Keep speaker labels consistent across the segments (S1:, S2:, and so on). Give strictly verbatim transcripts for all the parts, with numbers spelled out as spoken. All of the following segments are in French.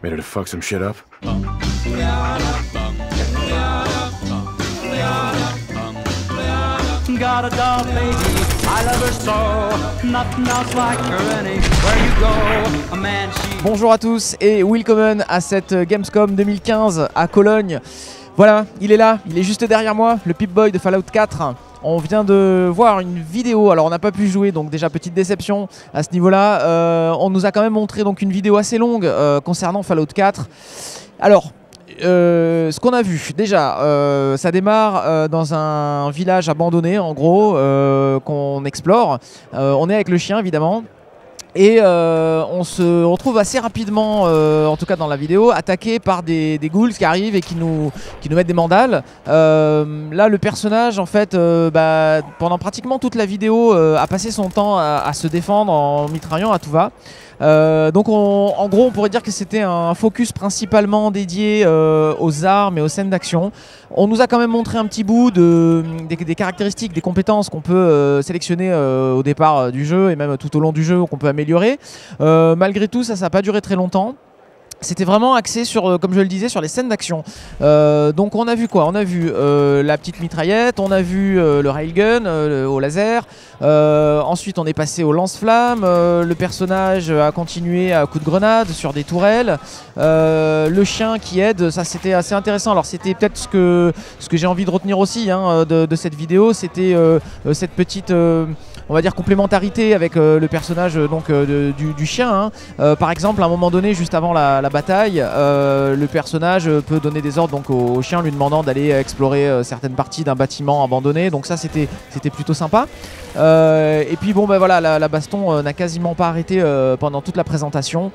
S1: Ready to fuck some shit up?
S2: Got a doll baby, I love her so. Nothing else like her anywhere you go. A man she...
S3: Bonjour à tous et welcome à cette Gamescom deux mille quinze à Cologne. Voilà, il est là, il est juste derrière moi, le Pip-Boy de Fallout quatre. On vient de voir une vidéo, alors on n'a pas pu jouer, donc déjà petite déception à ce niveau-là. Euh, on nous a quand même montré donc une vidéo assez longue euh, concernant Fallout quatre. Alors, euh, ce qu'on a vu, déjà, euh, ça démarre euh, dans un village abandonné, en gros, euh, qu'on explore. Euh, on est avec le chien, évidemment. Et euh, on se retrouve assez rapidement, euh, en tout cas dans la vidéo, attaqué par des, des ghouls qui arrivent et qui nous, qui nous mettent des mandales. Euh, là, le personnage, en fait, euh, bah, pendant pratiquement toute la vidéo, euh, a passé son temps à, à se défendre en mitraillant à tout va. Euh, donc on, en gros on pourrait dire que c'était un focus principalement dédié euh, aux armes et aux scènes d'action. On nous a quand même montré un petit bout de, des, des caractéristiques, des compétences qu'on peut euh, sélectionner euh, au départ euh, du jeu et même tout au long du jeu qu'on peut améliorer. Euh, malgré tout ça, ça n'a pas duré très longtemps. C'était vraiment axé sur, comme je le disais, sur les scènes d'action. Euh, donc on a vu quoi? On a vu euh, la petite mitraillette, on a vu euh, le railgun euh, au laser. Euh, ensuite on est passé au lance-flamme. Euh, le personnage a continué à coups de grenade sur des tourelles. Euh, le chien qui aide, ça c'était assez intéressant. Alors c'était peut-être ce que, ce que j'ai envie de retenir aussi hein, de, de cette vidéo. C'était euh, cette petite... Euh, on va dire complémentarité avec euh, le personnage euh, donc, euh, de, du, du chien hein. euh, par exemple à un moment donné juste avant la, la bataille euh, le personnage peut donner des ordres donc, au, au chien lui demandant d'aller explorer euh, certaines parties d'un bâtiment abandonné, donc ça c'était c'était plutôt sympa. Euh, et puis bon ben voilà, la, la baston euh, n'a quasiment pas arrêté euh, pendant toute la présentation.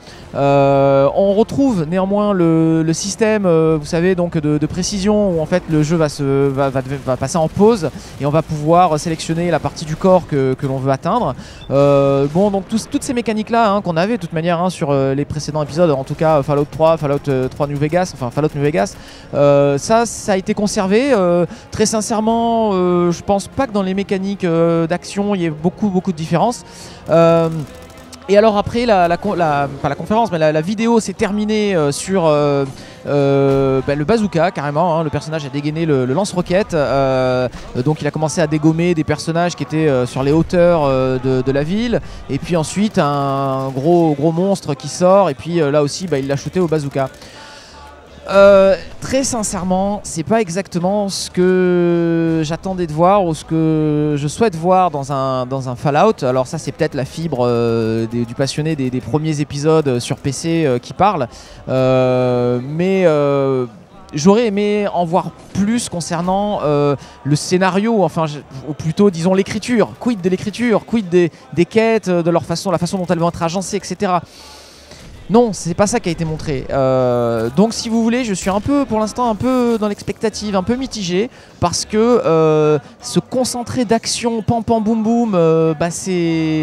S3: Euh, on retrouve néanmoins le, le système euh, vous savez donc de, de précision où en fait le jeu va, se, va, va, va passer en pause et on va pouvoir sélectionner la partie du corps que, que l'on veut atteindre. Euh, bon donc tous, toutes ces mécaniques là hein, qu'on avait de toute manière hein, sur euh, les précédents épisodes, en tout cas Fallout trois, Fallout trois New Vegas, enfin Fallout New Vegas, euh, ça ça a été conservé. Euh, très sincèrement euh, je pense pas que dans les mécaniques euh, d'action il y a beaucoup beaucoup de différences. Euh, et alors après la, la, la, pas la conférence mais la, la vidéo s'est terminée euh, sur euh, euh, bah, le bazooka carrément hein. Le personnage a dégainé le, le lance-roquette, euh, donc il a commencé à dégommer des personnages qui étaient euh, sur les hauteurs euh, de, de la ville, et puis ensuite un gros, gros monstre qui sort et puis euh, là aussi bah, il l'a shooté au bazooka. Euh, très sincèrement, c'est pas exactement ce que j'attendais de voir ou ce que je souhaite voir dans un, dans un Fallout. Alors ça c'est peut-être la fibre euh, des, du passionné des, des premiers épisodes sur P C euh, qui parle, euh, mais euh, j'aurais aimé en voir plus concernant euh, le scénario, enfin, ou plutôt disons l'écriture. Quid de l'écriture, quid des, des quêtes, de leur façon, la façon dont elles vont être agencées, et cetera. Non, c'est pas ça qui a été montré. Euh, donc si vous voulez, je suis un peu, pour l'instant, un peu dans l'expectative, un peu mitigé, parce que euh, se concentrer d'action, pam pam boum boum, euh, bah c'est...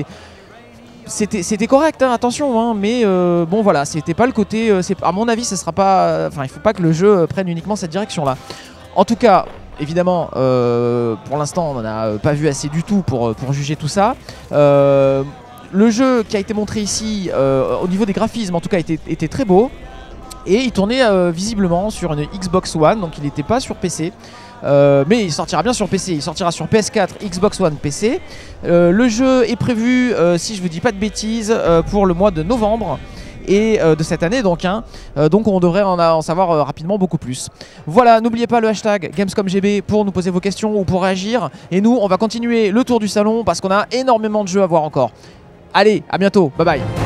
S3: C'était correct, hein, attention, hein, mais euh, bon voilà, c'était pas le côté... Euh, à mon avis, ça sera pas... Enfin, il faut pas que le jeu prenne uniquement cette direction-là. En tout cas... Évidemment, euh, pour l'instant, on n'en a pas vu assez du tout pour, pour juger tout ça. Euh, le jeu qui a été montré ici, euh, au niveau des graphismes, en tout cas, était, était très beau. Et il tournait euh, visiblement sur une Xbox One, donc il n'était pas sur P C. Euh, mais il sortira bien sur P C, il sortira sur P S quatre, Xbox One, P C. Euh, le jeu est prévu, euh, si je vous dis pas de bêtises, euh, pour le mois de novembre. Et euh, de cette année donc, hein. euh, donc on devrait en, en savoir euh, rapidement beaucoup plus. Voilà, n'oubliez pas le hashtag Gamescomgb pour nous poser vos questions ou pour réagir. Et nous on va continuer le tour du salon parce qu'on a énormément de jeux à voir encore. Allez, à bientôt, bye bye.